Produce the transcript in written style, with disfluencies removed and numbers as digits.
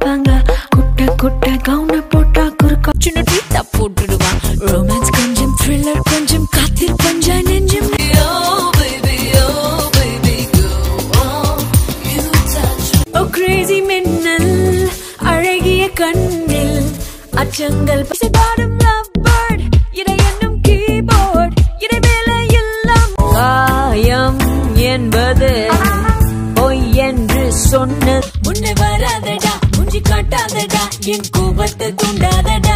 பாப்பாங்க குட்ட குட்ட கவுன போட்டா குறுக்கா சின்ன டீட்டா போட்டுடுவான் ரொமான்ஸ் கொஞ்சம் த்ரில்லர் கொஞ்சம் காத்தில் பஞ்சா நெஞ்சம் crazy மின்னல் அழகிய கண்ணில் அச்சங்கள் பசிதாடும் love bird இதை என்னும் keyboard இதை வேலை எல்லாம் காயம் என்பது பொய் என்று சொன்ன முன்னே வராதடா மூஞ்சி காட்டாதடா என் கோபத்தை தூண்டாதடா